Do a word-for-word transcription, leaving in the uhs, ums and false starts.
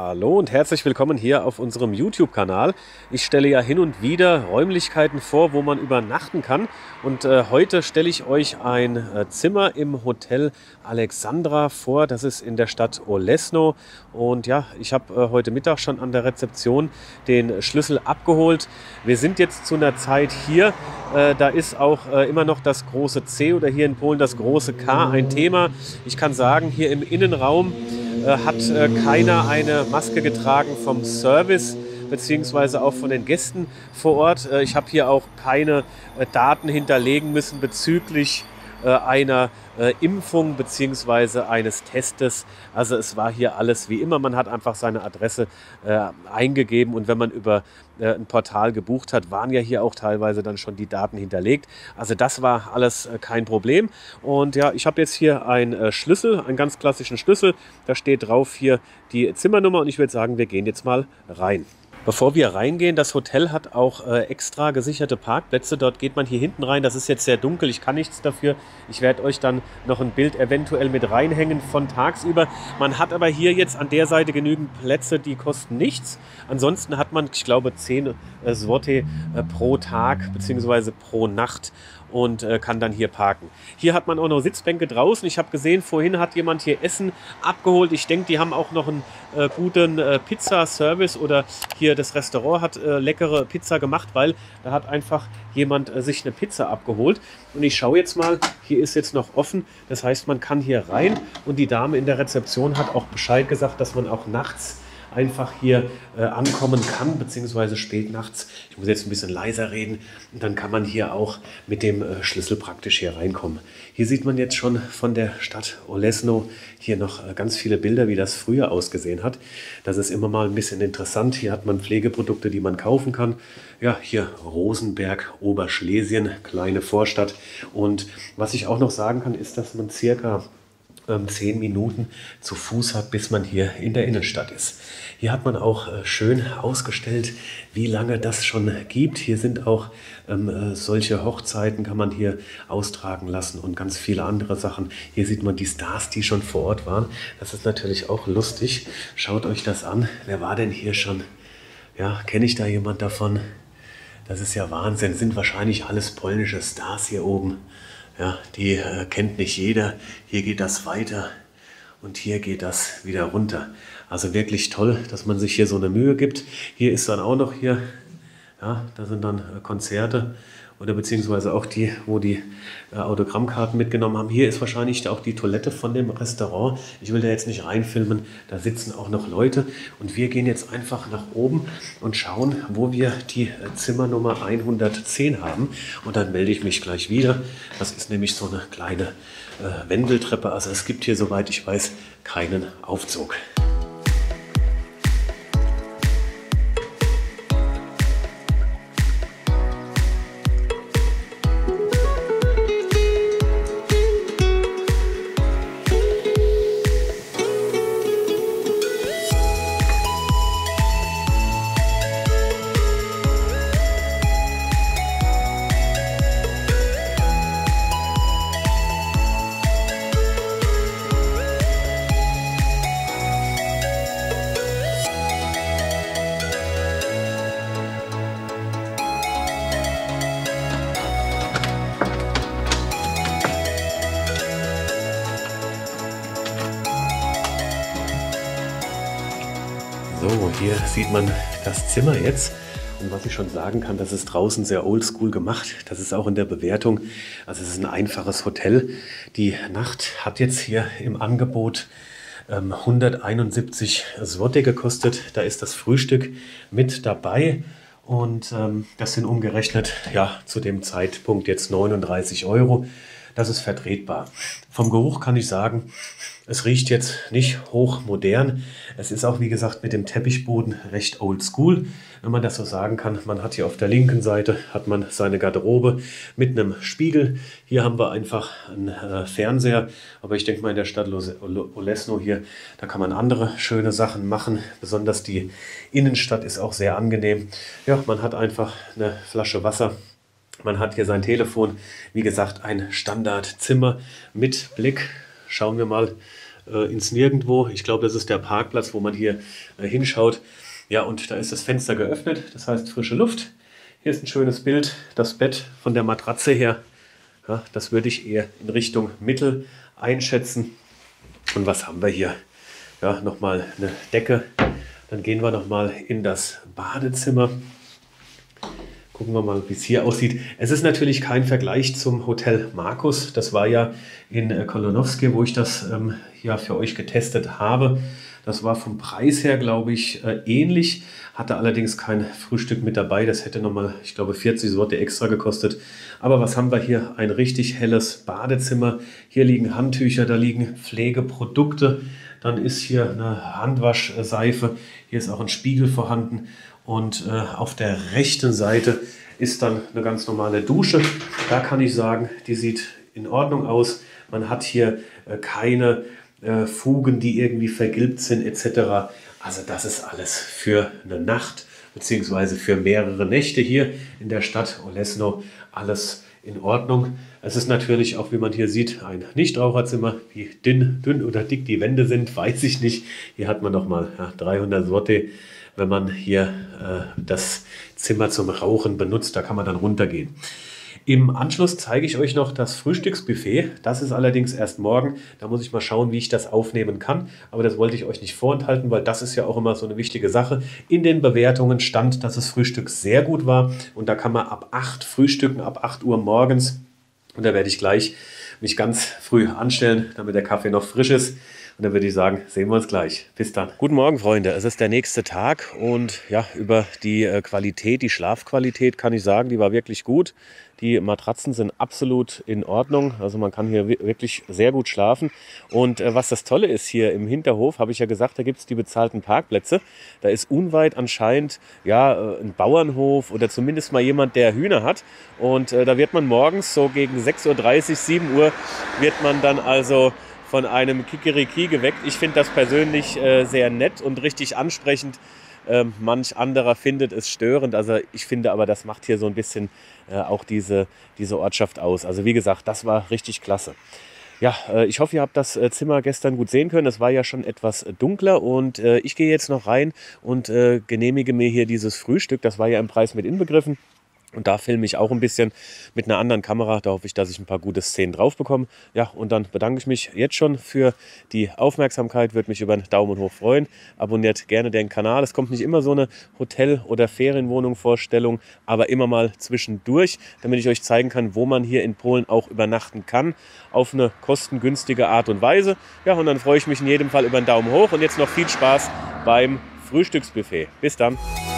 Hallo und herzlich willkommen hier auf unserem YouTube-Kanal. Ich stelle ja hin und wieder Räumlichkeiten vor, wo man übernachten kann. Und äh, heute stelle ich euch ein äh, Zimmer im Hotel Alexandra vor. Das ist in der Stadt Olesno. Und ja, ich habe äh, heute Mittag schon an der Rezeption den Schlüssel abgeholt. Wir sind jetzt zu einer Zeit hier. Äh, da ist auch äh, immer noch das große C oder hier in Polen das große K ein Thema. Ich kann sagen, hier im Innenraum hat äh, keiner eine Maske getragen vom Service beziehungsweise auch von den Gästen vor Ort. Äh, ich habe hier auch keine äh, Daten hinterlegen müssen bezüglich äh, einer äh, Impfung beziehungsweise eines Testes. Also es war hier alles wie immer. Man hat einfach seine Adresse äh, eingegeben und wenn man über äh, ein Portal gebucht hat, waren ja hier auch teilweise dann schon die Daten hinterlegt. Also das war alles äh, kein Problem. Und ja, ich habe jetzt hier einen äh, Schlüssel, einen ganz klassischen Schlüssel. Da steht drauf hier die Zimmernummer und ich würde sagen, wir gehen jetzt mal rein. Bevor wir reingehen, das Hotel hat auch äh, extra gesicherte Parkplätze. Dort geht man hier hinten rein. Das ist jetzt sehr dunkel, ich kann nichts dafür. Ich werde euch dann noch ein Bild eventuell mit reinhängen von tagsüber. Man hat aber hier jetzt an der Seite genügend Plätze, die kosten nichts. Ansonsten hat man, ich glaube, zehn äh, Zloty äh, pro Tag bzw. pro Nacht und äh, kann dann hier parken. Hier hat man auch noch Sitzbänke draußen. Ich habe gesehen, vorhin hat jemand hier Essen abgeholt. Ich denke, die haben auch noch einen äh, guten äh, Pizza-Service oder hier das Restaurant hat äh, leckere Pizza gemacht, weil da hat einfach jemand äh, sich eine Pizza abgeholt. Und ich schaue jetzt mal, hier ist jetzt noch offen. Das heißt, man kann hier rein und die Dame in der Rezeption hat auch Bescheid gesagt, dass man auch nachts einfach hier äh, ankommen kann, beziehungsweise spät nachts. Ich muss jetzt ein bisschen leiser reden und dann kann man hier auch mit dem äh, Schlüssel praktisch hier reinkommen. Hier sieht man jetzt schon von der Stadt Olesno hier noch äh, ganz viele Bilder, wie das früher ausgesehen hat. Das ist immer mal ein bisschen interessant. Hier hat man Pflegeprodukte, die man kaufen kann. Ja, hier Rosenberg, Oberschlesien, kleine Vorstadt. Und was ich auch noch sagen kann, ist, dass man circa zehn Minuten zu Fuß hat, bis man hier in der Innenstadt ist. Hier hat man auch äh, schön ausgestellt, wie lange das schon gibt. Hier sind auch ähm, äh, solche Hochzeiten, kann man hier austragen lassen und ganz viele andere Sachen. Hier sieht man die Stars, die schon vor Ort waren. Das ist natürlich auch lustig. Schaut euch das an. Wer war denn hier schon? Ja, kenne ich da jemand davon? Das ist ja Wahnsinn. Sind wahrscheinlich alles polnische Stars hier oben. Ja, die äh, kennt nicht jeder. Hier geht das weiter und hier geht das wieder runter. Also wirklich toll, dass man sich hier so eine Mühe gibt. Hier ist dann auch noch hier, ja, da sind dann äh, Konzerte oder beziehungsweise auch die, wo die äh, Autogrammkarten mitgenommen haben. Hier ist wahrscheinlich auch die Toilette von dem Restaurant. Ich will da jetzt nicht reinfilmen, da sitzen auch noch Leute. Und wir gehen jetzt einfach nach oben und schauen, wo wir die äh, Zimmernummer hundertzehn haben. Und dann melde ich mich gleich wieder. Das ist nämlich so eine kleine äh, Wendeltreppe. Also es gibt hier, soweit ich weiß, keinen Aufzug. So, hier sieht man das Zimmer jetzt. Und was ich schon sagen kann, das ist draußen sehr oldschool gemacht. Das ist auch in der Bewertung. Also es ist ein einfaches Hotel. Die Nacht hat jetzt hier im Angebot ähm, hunderteinundsiebzig Zloty gekostet. Da ist das Frühstück mit dabei. Und ähm, das sind umgerechnet, ja, zu dem Zeitpunkt jetzt neununddreißig Euro. Das ist vertretbar. Vom Geruch kann ich sagen, es riecht jetzt nicht hochmodern. Es ist auch, wie gesagt, mit dem Teppichboden recht oldschool, wenn man das so sagen kann. Man hat hier auf der linken Seite hat man seine Garderobe mit einem Spiegel. Hier haben wir einfach einen äh, Fernseher. Aber ich denke mal, in der Stadt Olesno hier, da kann man andere schöne Sachen machen. Besonders die Innenstadt ist auch sehr angenehm. Ja, man hat einfach eine Flasche Wasser. Man hat hier sein Telefon, wie gesagt, ein Standardzimmer mit Blick. Schauen wir mal, äh, ins Nirgendwo. Ich glaube, das ist der Parkplatz, wo man hier äh, hinschaut. Ja, und da ist das Fenster geöffnet, das heißt frische Luft. Hier ist ein schönes Bild, das Bett von der Matratze her. Ja, das würde ich eher in Richtung Mittel einschätzen. Und was haben wir hier? Ja, nochmal eine Decke. Dann gehen wir nochmal in das Badezimmer. Gucken wir mal, wie es hier aussieht. Es ist natürlich kein Vergleich zum Hotel Markus. Das war ja in äh, Kolonowski, wo ich das ähm, ja für euch getestet habe. Das war vom Preis her, glaube ich, äh, ähnlich. Hatte allerdings kein Frühstück mit dabei. Das hätte nochmal, ich glaube, vierzig Sorte extra gekostet. Aber was haben wir hier? Ein richtig helles Badezimmer. Hier liegen Handtücher, da liegen Pflegeprodukte. Dann ist hier eine Handwaschseife. Hier ist auch ein Spiegel vorhanden. Und äh, auf der rechten Seite ist dann eine ganz normale Dusche. Da kann ich sagen, die sieht in Ordnung aus. Man hat hier äh, keine äh, Fugen, die irgendwie vergilbt sind et cetera. Also das ist alles für eine Nacht bzw. für mehrere Nächte hier in der Stadt Olesno. Alles in Ordnung. Es ist natürlich auch, wie man hier sieht, ein Nichtraucherzimmer. Wie dünn, dünn oder dick die Wände sind, weiß ich nicht. Hier hat man nochmal ja, dreihundert Sorte. Wenn man hier äh, das Zimmer zum Rauchen benutzt, da kann man dann runtergehen. Im Anschluss zeige ich euch noch das Frühstücksbuffet. Das ist allerdings erst morgen. Da muss ich mal schauen, wie ich das aufnehmen kann. Aber das wollte ich euch nicht vorenthalten, weil das ist ja auch immer so eine wichtige Sache. In den Bewertungen stand, dass das Frühstück sehr gut war. Und da kann man ab acht frühstücken, ab acht Uhr morgens. Und da werde ich gleich mich ganz früh anstellen, damit der Kaffee noch frisch ist. Und dann würde ich sagen, sehen wir uns gleich. Bis dann. Guten Morgen, Freunde. Es ist der nächste Tag und ja, über die äh, Qualität, die Schlafqualität kann ich sagen, die war wirklich gut. Die Matratzen sind absolut in Ordnung. Also man kann hier wirklich sehr gut schlafen. Und äh, was das Tolle ist, hier im Hinterhof, habe ich ja gesagt, da gibt es die bezahlten Parkplätze. Da ist unweit anscheinend ja, äh, ein Bauernhof oder zumindest mal jemand, der Hühner hat. Und äh, da wird man morgens so gegen sechs Uhr dreißig, sieben Uhr wird man dann also von einem Kikeriki geweckt. Ich finde das persönlich äh, sehr nett und richtig ansprechend. Ähm, manch anderer findet es störend. Also ich finde aber, das macht hier so ein bisschen äh, auch diese, diese Ortschaft aus. Also wie gesagt, das war richtig klasse. Ja, äh, ich hoffe, ihr habt das äh, Zimmer gestern gut sehen können. Es war ja schon etwas äh, dunkler und äh, ich gehe jetzt noch rein und äh, genehmige mir hier dieses Frühstück. Das war ja im Preis mit inbegriffen. Und da filme ich auch ein bisschen mit einer anderen Kamera. Da hoffe ich, dass ich ein paar gute Szenen drauf bekomme. Ja, und dann bedanke ich mich jetzt schon für die Aufmerksamkeit. Würde mich über einen Daumen hoch freuen. Abonniert gerne den Kanal. Es kommt nicht immer so eine Hotel- oder Ferienwohnung-Vorstellung, aber immer mal zwischendurch, damit ich euch zeigen kann, wo man hier in Polen auch übernachten kann. Auf eine kostengünstige Art und Weise. Ja, und dann freue ich mich in jedem Fall über einen Daumen hoch. Und jetzt noch viel Spaß beim Frühstücksbuffet. Bis dann.